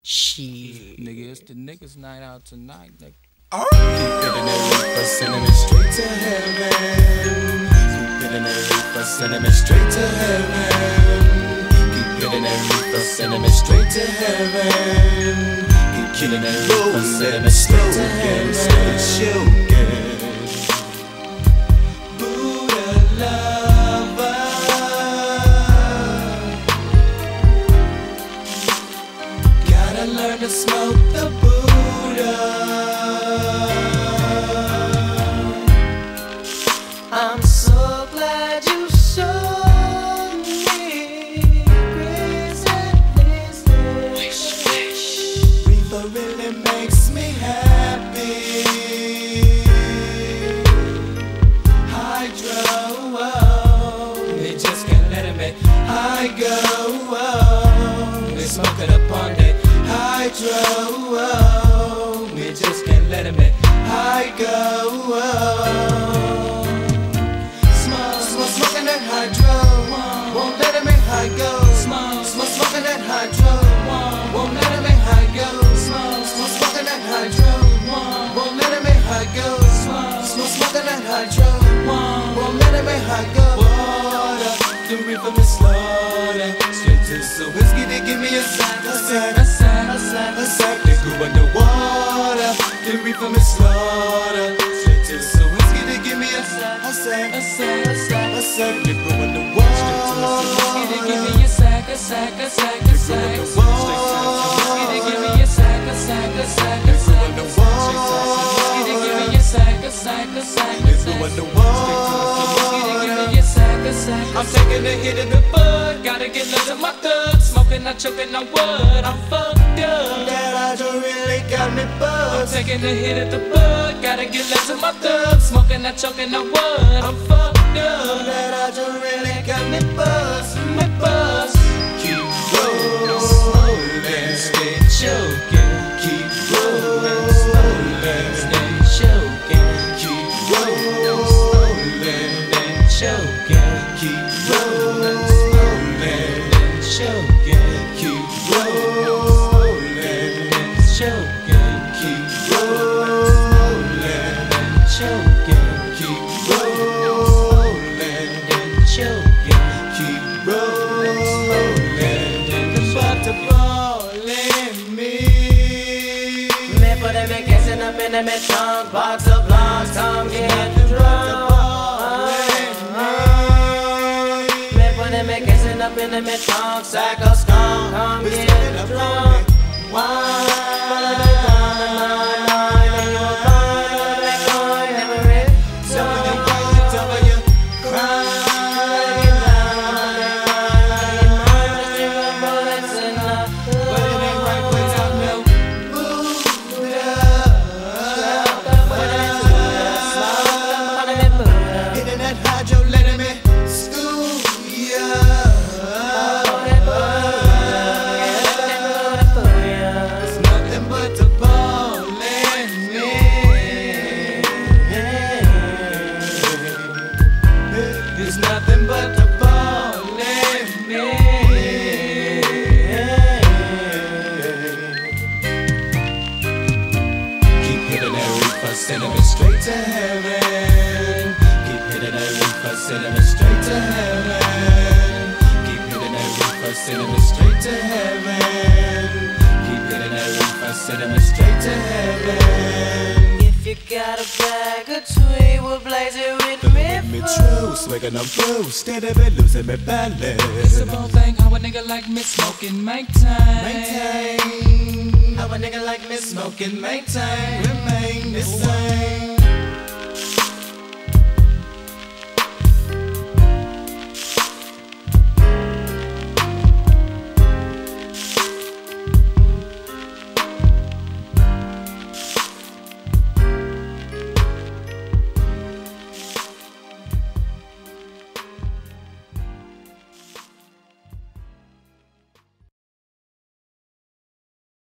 Shit. Nigga, it's the niggas night out tonight, nigga. Keep hitting that reefer, sending me straight to heaven. Keep hitting that reefer, sending me straight to heaven. Keep hitting that reefer, sending me straight to heaven. Keep killing that reefer, sending me straight to heaven. Stay choking. Buddha lover, gotta learn to smoke the Buddha. I'm so glad you showed me grace and wish. Reefer really makes me happy. Hydro, they just can't let him be. I go, they smoke it up on it. Hydro, we just can't let him be. I go. Smoking that hydro, won't let him in high go. Smoking that hydro, won't let him in high go. Smoking that hydro, won't let him in high go. Smoking that hydro, won't let him in high go. Water, the reefer me slaughter. Straight to the whiskey, they give me a sack. They go underwater. The reefer me slaughter. Straight to the whiskey, they give me a sack. They go underwater. They give me a sack. They give me a sack. I'm taking a hit in the bud, gotta get love in my thug. Smoking, not choking on wood, I'm fucked up. That hydro really got me buzzed. I'm taking a hit at the bud, gotta get love in my thug. Smoking, not choking on wood, I'm fucked up. That hydro really got me buzzed, my buzz. Keep rolling, stay choking. Keep rolling, slowly, stay choking. Keep rolling, slowly, then choking. Keep rolling, slowly, then choking. Keep rolling, then choking. Keep rolling, then choking. Keep rolling, then choking. Keep rolling, then butterball in me. Me put them in casing up in them trunk, box of blocks, come get drunk. Me put them in casing up in them trunk, sack of skunk, come get drunk. There's nothing but the ball in me. Keep hitting that reefer, sending me straight to heaven. Keep hitting that reefer, sending me straight to heaven. Keep hitting that reefer, sending me straight to heaven. Keep hitting that reefer, sending me straight to heaven. If you got a bag of tweed, we'll blaze it with Me true, swaggin' I'm through, steady been losing me balance. It's a bold thing how a nigga like me smoking maintain. Maintain, how a nigga like me smoking maintain. Remain the same.